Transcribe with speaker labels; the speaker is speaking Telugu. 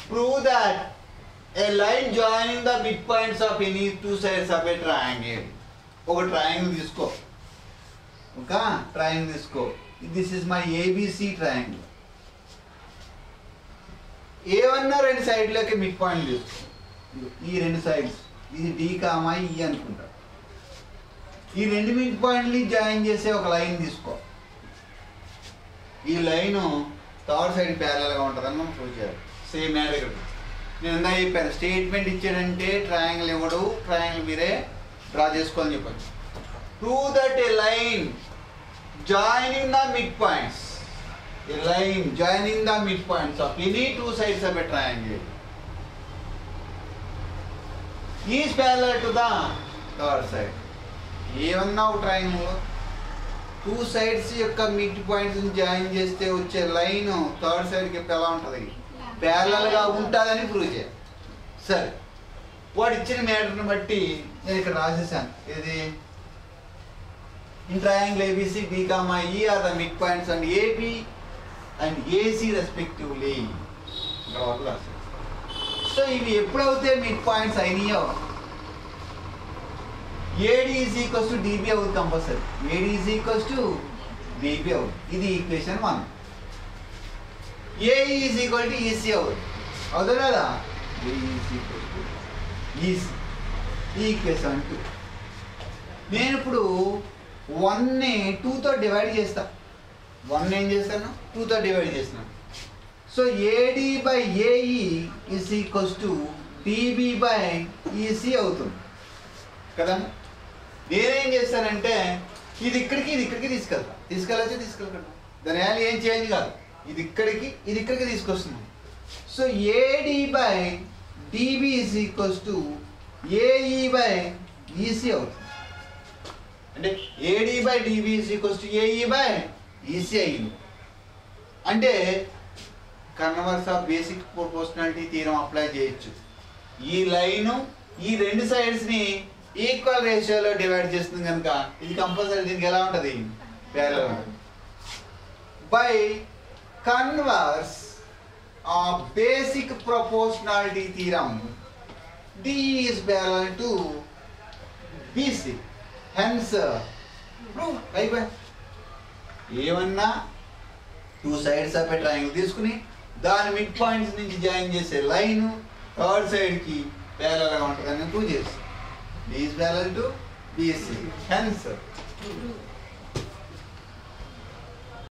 Speaker 1: Prove that a line joining the midpoints of any two sides of a triangle. ఒక ట్రయాంగిల్ తీసుకో, ఒక ట్రయాంగిల్ తీసుకో. This is my ABC triangle. ఏమన్నా రెండు సైడ్లకి మిడ్ పాయింట్ తీసుకో. ఈ రెండు సైడ్స్, ఇది డి కామా ఈ అనుకుంటా. ఈ రెండు మిడ్ పాయింట్ని జాయిన్ చేసే ఒక లైన్ తీసుకో. ఈ లైను థర్డ్ సైడ్ ప్యారలల్గా ఉంటుందని మనం ప్రూవ్ చేయాలి. సేమ్ మ్యాటర్ ఇక్కడ. నేను ఇందా చెప్పాను, స్టేట్మెంట్ ఇచ్చాడంటే ట్రయాంగిల్ ఇవ్వడు, ట్రయాంగిల్ మీరే డ్రా చేసుకోవాలని చెప్పండి. Prove that a line joining the mid points, a line joining the mid points of any two sides of a triangle is parallel to the third side. ఏమన్నా ఒక ట్రయాంగిల్లో టూ సైడ్స్ యొక్క మిడ్ పాయింట్స్ జాయిన్ చేస్తే వచ్చే లైన్ థర్డ్ సైడ్కి ఎలా ఉంటుంది? ప్యారలల్గా ఉంటుందని ప్రూవ్ చేయాలి. సరే, వాడు ఇచ్చిన మ్యాటర్ని బట్టి నేను ఇక్కడ రాసేసాను. ఇది in triangle ABC B comma E are the mid points and AB and AC respectively. రాసాను. సో ఇవి ఎప్పుడైతే మిడ్ పాయింట్స్ అయినాయో AD is equals to DB అవుతుంది compulsory. AD is equals to DB అవుతుంది. ఇది equation 1. A is equal to EC అవుతుంది, అవుతుంది కదా? A is equal to EC, equation 2. నేను ఇప్పుడు 1ని 2తో డివైడ్ చేస్తా. 1 ఏం చేస్తాను? 2తో డివైడ్ చేస్తున్నాను. So AD by AE is equals to DB by EC అవుతుంది కదా. నేనేం చేస్తానంటే ఇది ఇక్కడికి తీసుకెళ్ళచ్చు. దాని వాల్యూ ఏం చేంజ్ కాదు. ఇది ఇక్కడికి తీసుకొస్తున్నాం. So AD by DB is equals to AE by EC అవుతుంది. అంటే AD by DB is equals to AE by EC అయింది. అంటే converse of basic proportionality theorem apply చేయొచ్చు. ఈ లైను ఈ రెండు సైడ్స్ని ఈక్వల్ రేషియోలో డివైడ్ చేస్తుంది కనుక ఇది కంపల్సరీ దీనికి ఎలా ఉంటుంది? ప్యారలల్ ఉంటుంది. By converse of basic proportionality theorem D is parallel to BC. Hence, prove. అయిపోయి ఏమన్నా two sides of a triangle తీసుకుని దాని మిడ్ పాయింట్స్ నుంచి జాయిన్ చేసే లైన్ థర్డ్ సైడ్కి ప్యారలల్గా ఉంటుందని ప్రూవ్ చేస్తాం. D is parallel to BC. Hence,